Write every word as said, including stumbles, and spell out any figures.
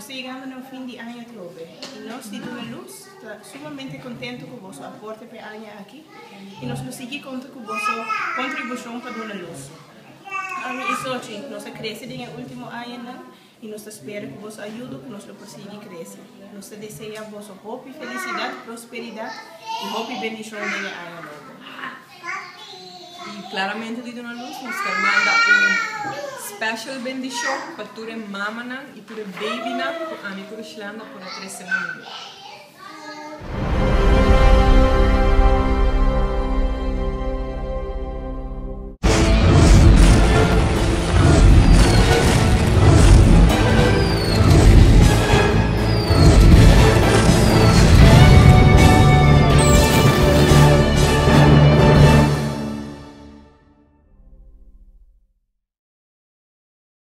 Nós estamos chegando no fim de ano Trobe e nós de Dona Luz está sumamente contente com o vosso aporte para a ano aqui e nós nos seguimos conta com a vossa contribuição para Dona Luz. A mim isso aqui, nós crescemos no último ano e nós esperamos que você ajude que nós possamos crescer. Nós desejamos vosso hope, felicidade, prosperidade e hope e bendição no ano novo. E claramente di Dona Luz nos manda un special bendición para ture mamana e ture baby na, ami kuru shlanda por a tre semanas.